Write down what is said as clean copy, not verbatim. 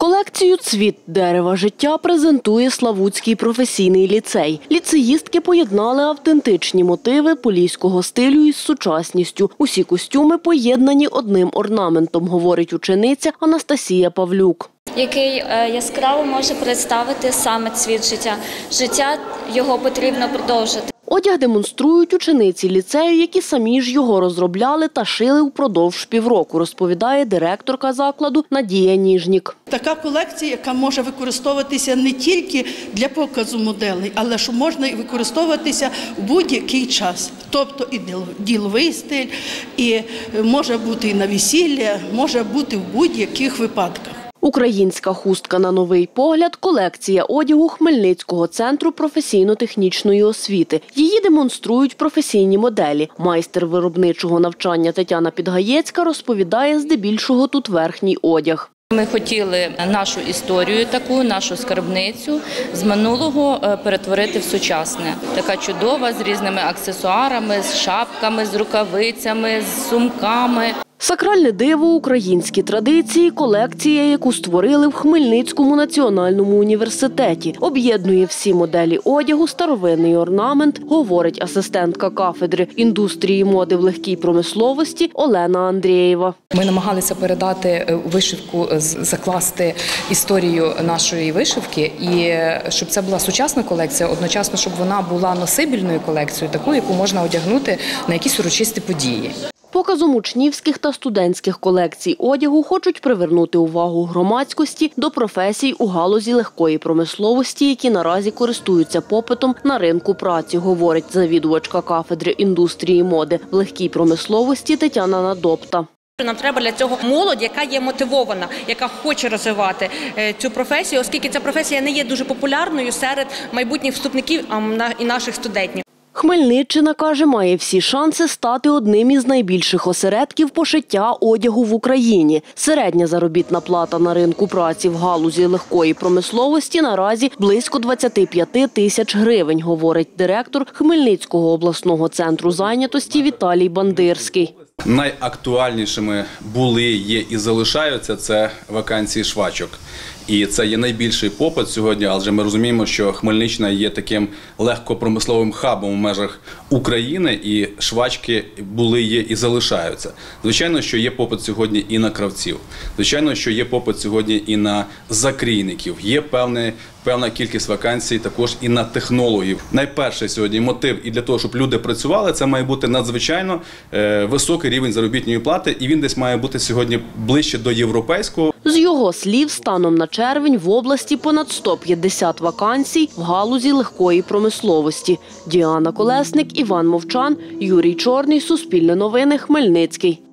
Колекцію «Цвіт дерева життя» презентує Славутський професійний ліцей. Ліцеїстки поєднали автентичні мотиви поліського стилю із сучасністю. Усі костюми поєднані одним орнаментом, говорить учениця Анастасія Павлюк. Який яскраво може представити саме цвіт життя. Життя його потрібно продовжити. Одяг демонструють учениці ліцею, які самі ж його розробляли та шили впродовж півроку, розповідає директорка закладу Надія Ніжнік. Така колекція, яка може використовуватися не тільки для показу моделей, але що можна і використовуватися в будь-який час. Тобто і діловий стиль, і може бути і на весілля, може бути в будь-яких випадках. Українська хустка на новий погляд – колекція одягу Хмельницького центру професійно-технічної освіти. Її демонструють професійні моделі. Майстер виробничого навчання Тетяна Підгаєцька розповідає, здебільшого тут верхній одяг. Ми хотіли нашу історію таку, нашу скарбницю з минулого перетворити в сучасне. Така чудова, з різними аксесуарами, з шапками, з рукавицями, з сумками. Сакральне диво, українські традиції – колекція, яку створили в Хмельницькому національному університеті. Об'єднує всі моделі одягу, старовинний орнамент, говорить асистентка кафедри індустрії моди в легкій промисловості Олена Андрієва. Ми намагалися передати у вишивку, закласти історію нашої вишивки, і щоб це була сучасна колекція, одночасно, щоб вона була носибельною колекцією, таку, яку можна одягнути на якісь урочисті події. Показом учнівських та студентських колекцій одягу хочуть привернути увагу громадськості до професій у галузі легкої промисловості, які наразі користуються попитом на ринку праці, говорить завідувачка кафедри індустрії моди в легкій промисловості Тетяна Надопта. Нам треба для цього молодь, яка є мотивована, яка хоче розвивати цю професію, оскільки ця професія не є дуже популярною серед майбутніх вступників і наших студентів. Хмельниччина, каже, має всі шанси стати одним із найбільших осередків пошиття одягу в Україні. Середня заробітна плата на ринку праці в галузі легкої промисловості наразі близько 25 тисяч гривень, говорить директор Хмельницького обласного центру зайнятості Віталій Бандирський. Найактуальнішими були, є і залишаються – це вакансії швачок. І це є найбільший попит сьогодні, адже ми розуміємо, що Хмельниччина є таким легкопромисловим хабом в межах України, і швачки були, є і залишаються. Звичайно, що є попит сьогодні і на кравців. Звичайно, що є попит сьогодні і на закрійників. Є певна кількість вакансій також і на технологів. Найперший сьогодні мотив і для того, щоб люди працювали, це має бути надзвичайно високий рівень заробітної плати, і він десь має бути сьогодні ближче до європейського. З його слів, станом на червень в області понад 150 вакансій в галузі легкої промисловості. Діана Колесник, Іван Мовчан, Юрій Чорний, Суспільне новини, Хмельницький.